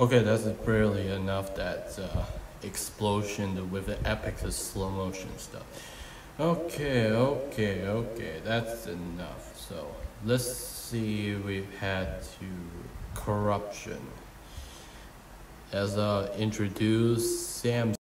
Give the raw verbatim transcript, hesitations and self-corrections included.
Okay, that's barely enough. That uh, explosion with the epic slow motion stuff. Okay, okay, okay, that's enough. So let's see. We've had to corruption as uh introduce Sam